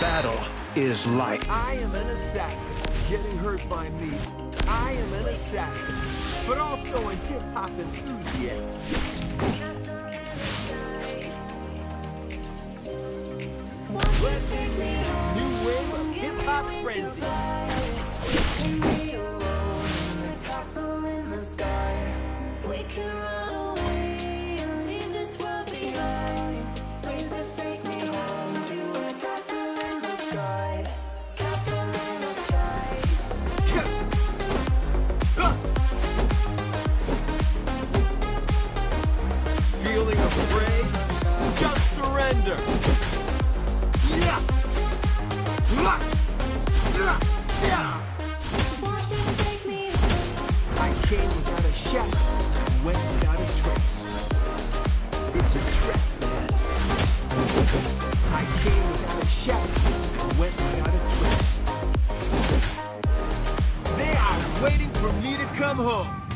battle is like. I am an assassin, getting hurt by me. I am an assassin, but also a hip-hop enthusiast. Let's take me home. New wave of hip-hop frenzy. We can run away and leave this world behind. Please just take me home to a castle in the sky. Castle in the sky. Feeling afraid? Just surrender. Yeah. Watch it take me home. I came without a shadow and went without a trace. It's a trap, man. I came without a shadow and went without a trace. They are waiting for me to come home.